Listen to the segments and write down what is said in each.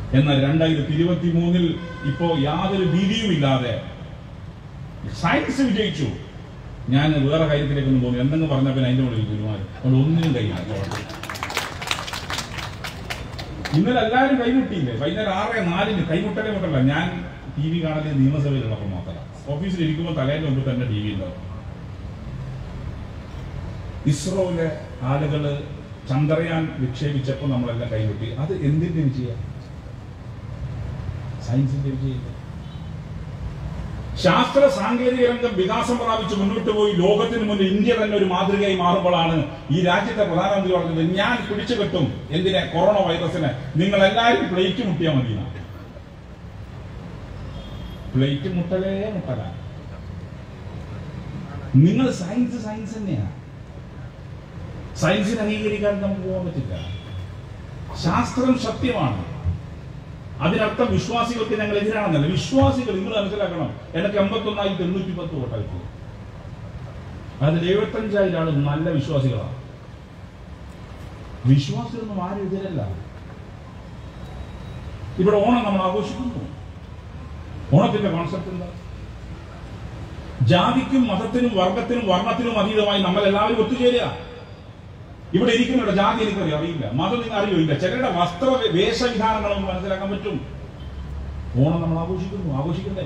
എന്നാൽ 2023 ഇപ്പോ യാതൊരു ഭീതിയുമില്ലാതെ സയൻസ് വിജയിച്ചു. ഞാൻ വേറെ കാര്യത്തിലേക്കൊന്നും പോകുന്നു. എന്തെങ്കിലും പറഞ്ഞാൽ പിന്നെ അതിന്റെ മുകളിൽ തീരുമാനം അതുകൊണ്ട് ഒന്നിനും കഴിയില്ല. ഇന്നലെ എല്ലാവരും കൈമുട്ടിയില്ലേ? വൈകുന്നേരം 6:04 കൈമുട്ടലേ മുട്ടല്ല. ഞാൻ TV കാണല് നിയമസഭയിലുള്ളപ്പോൾ മാത്രമല്ല. ഓഫീസിൽ ഇരിക്കുമ്പോൾ തലേന്റെ മുമ്പ് തന്നെ TV ഉണ്ടാവും. ഇസ്രോയിലെ ആളുകള് ചന്ദ്രയാൻ വിക്ഷേപിച്ചപ്പോൾ നമ്മളെല്ലാം കൈമുട്ടി. അത് എന്തിന്റെ വിജയം? സയൻസിന്റെ വിജയം. ശാസ്ത്ര സാങ്കേതിക രംഗം വികാസം പ്രാപിച്ച് മുന്നോട്ട് പോയി ലോകത്തിന് മുന്നിൽ ഇന്ത്യ തന്നെ ഒരു മാതൃകയായി മാറുമ്പോഴാണ് ഈ രാജ്യത്തെ പ്രധാനമന്ത്രി പറഞ്ഞത്, ഞാൻ പിടിച്ചു കെട്ടും എന്തിനെ, കൊറോണ വൈറസിനെ, നിങ്ങൾ എല്ലാവരും പ്ലേറ്റ് മുട്ടിയാൽ മതി. പ്ലേറ്റ് മുട്ടലേ മുട്ടല. നിങ്ങൾ സയൻസ് തന്നെയാണ്. സയൻസിനെ അംഗീകരിക്കാൻ നമുക്ക് പോകാൻ പറ്റില്ല. ശാസ്ത്രം സത്യമാണ്. അതിനർത്ഥം വിശ്വാസികൾക്ക് ഞങ്ങൾ എതിരാണെന്നല്ല. വിശ്വാസികൾ നിങ്ങൾ മനസ്സിലാക്കണം, എനിക്ക് 81,810 വോട്ടായിട്ട് അതിൽ 75,000 ആൾ നല്ല വിശ്വാസികളാണ്. വിശ്വാസികളൊന്നും ആരും എതിരല്ല. ഇവിടെ ഓണം നമ്മൾ ആഘോഷിക്കുന്നു. ഓണത്തിന്റെ കോൺസെപ്റ്റ് എന്താ? ജാതിക്കും മതത്തിനും വർഗത്തിനും വർണ്ണത്തിനും അതീതമായി നമ്മൾ എല്ലാവരും ഒത്തുചേരുക. ഇവിടെ ഇരിക്കുന്നുണ്ട് ജാതി അറിയില്ല, മതം നിങ്ങൾ അറിയില്ല, ചിലരുടെ വസ്ത്ര വേഷവിധാനങ്ങളൊന്നും മനസ്സിലാക്കാൻ പറ്റും. ഓണം നമ്മൾ ആഘോഷിക്കണ്ടേ?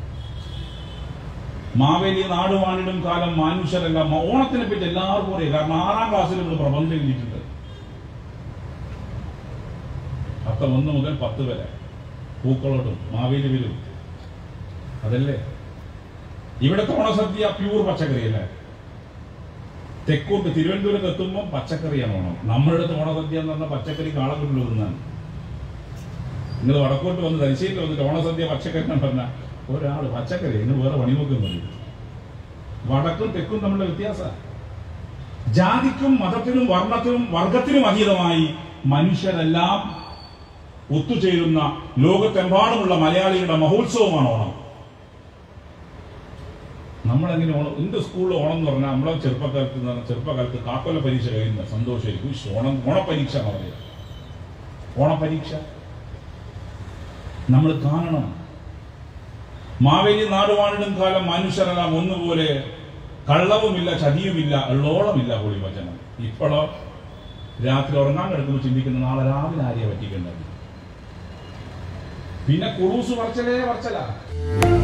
മാവേലി നാടുവാണിടും കാലം മനുഷ്യരല്ല. ഓണത്തിനെ പറ്റി എല്ലാവർക്കും അറിയാം. കാരണം 6ാം ക്ലാസ്സിൽ നമ്മൾ പ്രബന്ധം എഴുതിയിട്ടുണ്ട്. അത്തം 1 മുതൽ 10 വരെ പൂക്കളോടും മാവേലി വരും. അതല്ലേ ഇവിടുത്തെ ഓണസദ്യ? പ്യൂർ പച്ചക്കറിയല്ലേ? തെക്കോട്ട് തിരുവനന്തപുരത്ത് എത്തുമ്പോൾ പച്ചക്കറിയാണ് ഓണം. നമ്മളുടെ ഓണസദ്യ എന്ന് പറഞ്ഞാൽ പച്ചക്കറി കാളക്കുട്ടിൽ തിന്നാണ്. നിങ്ങൾ വടക്കോട്ട് വന്ന് തലശ്ശേരിയിൽ വന്നിട്ട് ഓണസദ്യ പച്ചക്കറി എന്ന് പറഞ്ഞാൽ ഒരാൾ പച്ചക്കറി, നിങ്ങൾ വേറെ പണി നോക്കുന്നത്. വടക്കും തെക്കും തമ്മിലുള്ള വ്യത്യാസം. ജാതിക്കും മതത്തിനും വർണ്ണത്തിനും വർഗത്തിനും അതീതമായി മനുഷ്യരെല്ലാം ഒത്തുചേരുന്ന ലോകത്തെമ്പാടുമുള്ള മലയാളികളുടെ മഹോത്സവമാണ് ഓണം. നമ്മളെങ്ങനെ ഓണം? എന്റെ സ്കൂളിൽ ഓണം എന്ന് പറഞ്ഞാൽ നമ്മളെ ചെറുപ്പകാലത്ത് കാക്കൊല്ല പരീക്ഷ കഴിയുന്ന സന്തോഷമായിരിക്കും. ഓണപരീക്ഷ എന്ന് പറയുക. ഓണപരീക്ഷ നമ്മൾ കാണണം. മാവേലി നാടുവാണിടും കാലം മനുഷ്യരെല്ലാം ഒന്നുപോലെ, കള്ളവുമില്ല ചതിയുമില്ല എള്ളോളമില്ല പൊളി വചനം. ഇപ്പോഴോ രാത്രി ഉറങ്ങാൻ കിടക്കുമ്പോൾ ചിന്തിക്കുന്ന നാളെ രാവിലെ ആരെയെ പറ്റിക്കേണ്ടത്. പിന്നെ കുറൂസ് പറച്ചലേ പറച്ചല.